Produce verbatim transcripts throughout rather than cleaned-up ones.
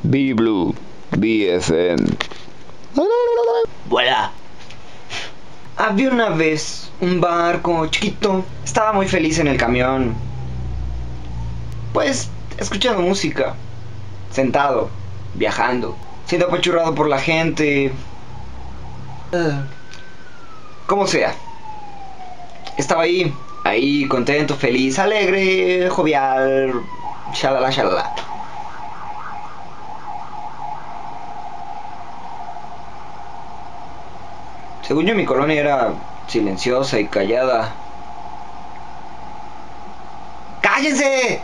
B Blue, B F M. Voilà. Había una vez un barco chiquito. Estaba muy feliz en el camión. Pues, escuchando música. Sentado, viajando, siendo apachurrado por la gente. Uh, como sea. Estaba ahí, ahí, contento, feliz, alegre, jovial. Shalala, shalala. Según yo, mi colonia era silenciosa y callada. ¡Cállense!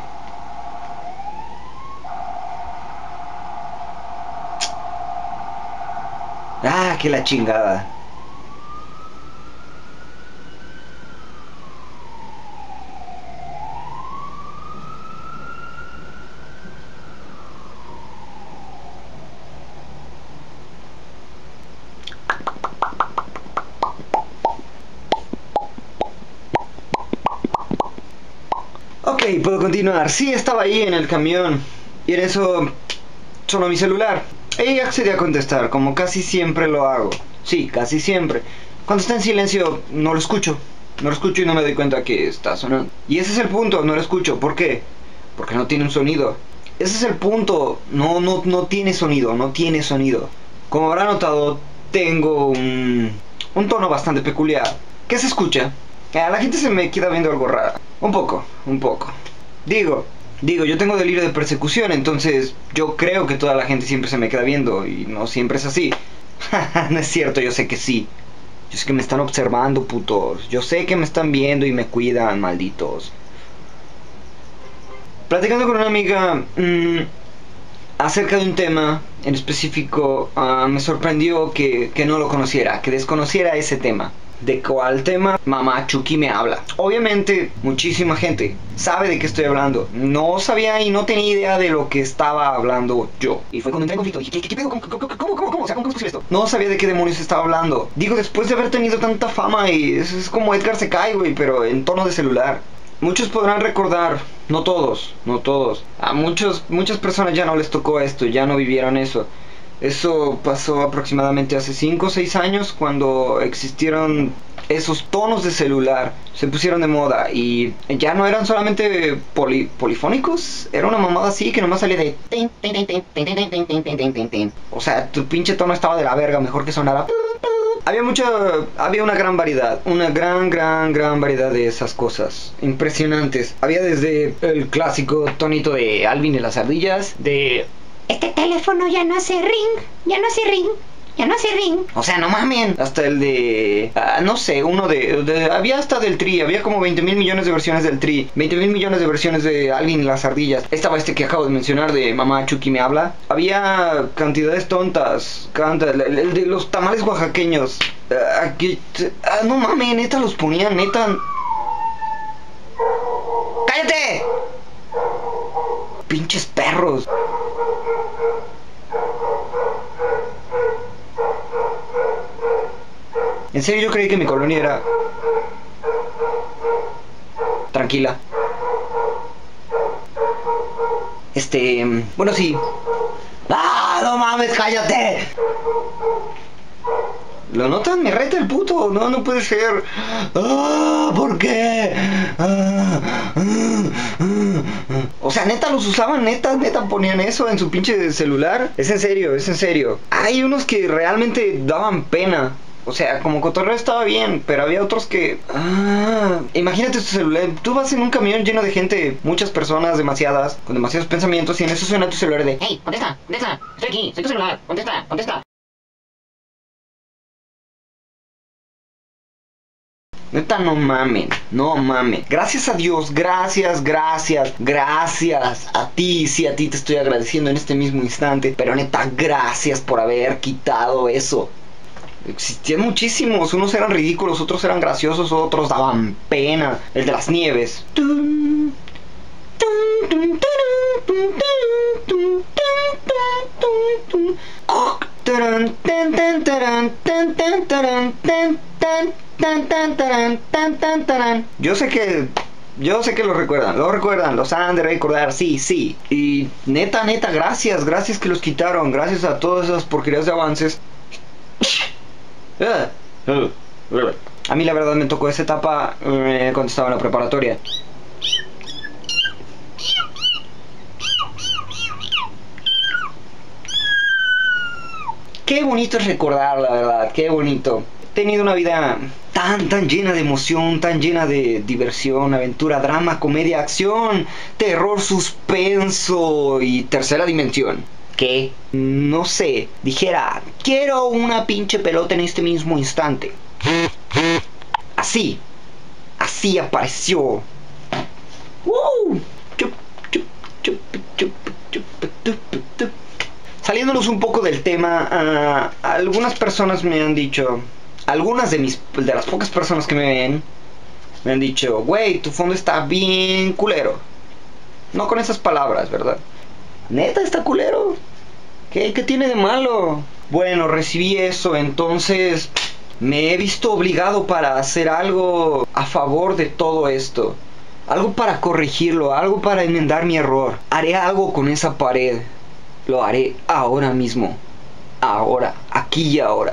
Ah, que la chingada. Ok, puedo continuar. Sí, estaba ahí en el camión. Y en eso sonó mi celular. Y accedí a contestar, como casi siempre lo hago. Sí, casi siempre. Cuando está en silencio, no lo escucho. No lo escucho y no me doy cuenta que está sonando. Y ese es el punto, no lo escucho. ¿Por qué? Porque no tiene un sonido. Ese es el punto. No, no, no tiene sonido, no tiene sonido. Como habrá notado, tengo un, un tono bastante peculiar. ¿Qué se escucha? A la gente se me queda viendo algo raro. Un poco, un poco. Digo, digo, yo tengo delirio de persecución, entonces yo creo que toda la gente siempre se me queda viendo y no siempre es así. No es cierto, yo sé que sí. Yo sé que me están observando, putos. Yo sé que me están viendo y me cuidan, malditos. Platicando con una amiga mmm, acerca de un tema en específico, uh, me sorprendió que, que no lo conociera, que desconociera ese tema. ¿De cuál tema? Mamá Chucky me habla. Obviamente, muchísima gente sabe de qué estoy hablando. No sabía y no tenía idea de lo que estaba hablando yo. Y fue cuando entré en conflicto. Dije, ¿qué, qué, qué pedo? ¿Cómo, cómo, cómo, cómo, cómo? O sea, ¿cómo es posible esto? No sabía de qué demonios estaba hablando. Digo, después de haber tenido tanta fama y es, es como Edgar se cae, güey, pero en tono de celular. Muchos podrán recordar, no todos, no todos. A muchos, muchas personas ya no les tocó esto, ya no vivieron eso. Eso pasó aproximadamente hace cinco o seis años cuando existieron esos tonos de celular, se pusieron de moda y ya no eran solamente poli polifónicos, era una mamada así que nomás salía de tin, tin, tin, tin, tin, tin, tin, tin, tin, tin, tin. O sea, tu pinche tono estaba de la verga, mejor que sonara. Había mucha, había una gran variedad, una gran, gran, gran variedad de esas cosas, impresionantes. Había desde el clásico tonito de Alvin y las ardillas, de este teléfono ya no hace ring, ya no hace ring, ya no hace ring. O sea, no mamen. Hasta el de, uh, no sé, uno de, de, había hasta del Tri, había como veinte mil millones de versiones del Tri, veinte mil millones de versiones de Alvin y las ardillas. Estaba este que acabo de mencionar de Mamá Chucky me habla. Había cantidades tontas, canta, el, el de los tamales oaxaqueños. Uh, aquí, uh, no mamen, neta los ponían, neta. ¡Cállate! Pinches perros. En serio, yo creí que mi colonia era tranquila. Este, bueno, sí. ¡Ah, no mames, cállate! ¿Lo notan? Me reta el puto. No, no puede ser. ¡Ah! ¿Por qué? ¡Ah! ¡Ah! ¡Ah! O sea, neta los usaban, neta, neta ponían eso en su pinche celular. Es en serio, es en serio. Hay unos que realmente daban pena. O sea, como cotorreo estaba bien, pero había otros que... Ah, imagínate tu celular. Tú vas en un camión lleno de gente, muchas personas, demasiadas, con demasiados pensamientos, y en eso suena tu celular de... Hey, contesta, contesta, estoy aquí, soy tu celular, contesta, contesta. Neta, no mamen, no mamen. Gracias a Dios, gracias, gracias, gracias a ti. Sí, a ti te estoy agradeciendo en este mismo instante. Pero neta, gracias por haber quitado eso. Existían muchísimos, unos eran ridículos, otros eran graciosos, otros daban pena. El de las nieves. Yo sé que Yo sé que lo recuerdan, lo recuerdan, los han de recordar, sí, sí. Y neta, neta, gracias, gracias que los quitaron, gracias a todas esas porquerías de avances. A mí la verdad me tocó esa etapa eh, cuando estaba en la preparatoria. Qué bonito es recordar, la verdad, qué bonito. He tenido una vida tan, tan llena de emoción, tan llena de diversión, aventura, drama, comedia, acción, terror, suspenso y tercera dimensión. Que, no sé, dijera, quiero una pinche pelota en este mismo instante. Así, así apareció. ¡Woo! Chup, chup, chup, chup, chup, chup, chup. Saliéndonos un poco del tema, uh, algunas personas me han dicho, algunas de mis, de las pocas personas que me ven, me han dicho, güey, tu fondo está bien culero. No con esas palabras, ¿verdad? ¿Neta está culero? ¿Qué, qué tiene de malo? Bueno, recibí eso, entonces me he visto obligado para hacer algo a favor de todo esto. Algo para corregirlo, algo para enmendar mi error. Haré algo con esa pared. Lo haré ahora mismo. Ahora, aquí y ahora.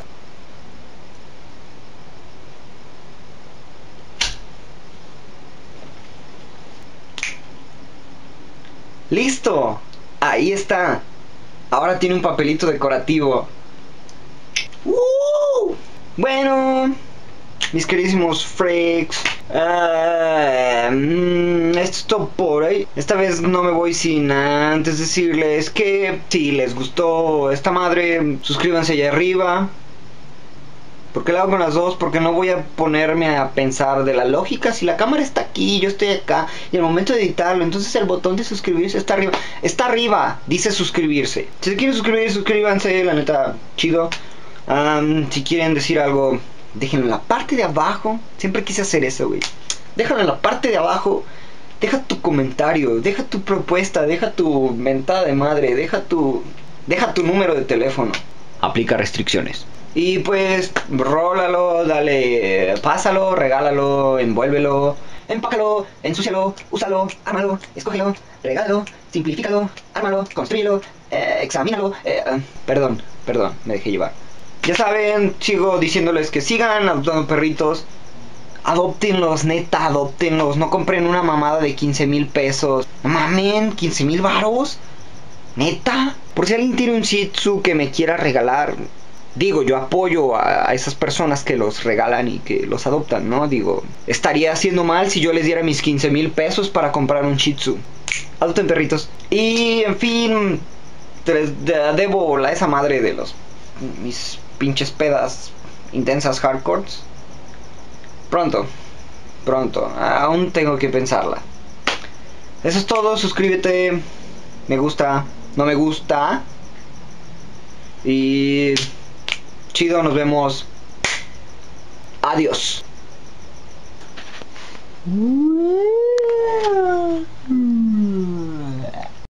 ¡Listo! Ahí está. Ahora tiene un papelito decorativo. ¡Uh! Bueno, mis queridísimos freaks, uh, mm, esto por ahí. Esta vez no me voy sin antes decirles que si les gustó esta madre, suscríbanse allá arriba. ¿Por qué lo hago con las dos? Porque no voy a ponerme a pensar de la lógica. Si la cámara está aquí, yo estoy acá, y al momento de editarlo, entonces el botón de suscribirse está arriba. Está arriba, dice suscribirse. Si se quieren suscribir, suscríbanse, la neta, chido. Um, si quieren decir algo, déjenlo en la parte de abajo. Siempre quise hacer eso, güey. Déjalo en la parte de abajo. Deja tu comentario, deja tu propuesta, deja tu mentada de madre, deja tu, deja tu número de teléfono. Aplica restricciones. Y pues, rólalo, dale, pásalo, regálalo, envuélvelo, empácalo, ensúcialo, úsalo, ármalo, escógelo, regálalo, simplifícalo, ármalo, construyelo, eh, examínalo, eh, uh, perdón, perdón, me dejé llevar. Ya saben, sigo diciéndoles que sigan adoptando perritos. Adóptenlos, neta, adóptenlos. No compren una mamada de quince mil pesos. Mamen, quince mil varos. Neta. Por si alguien tiene un Shih Tzu que me quiera regalar. Digo, yo apoyo a, a esas personas que los regalan y que los adoptan, ¿no? Digo, estaría haciendo mal si yo les diera mis quince mil pesos para comprar un Shih Tzu. Adopten perritos. Y, en fin, les de, debo la esa madre de los... mis pinches pedas intensas hardcores. Pronto, pronto, aún tengo que pensarla. Eso es todo, suscríbete, me gusta, no me gusta. Y chido, nos vemos. Adiós. Mm.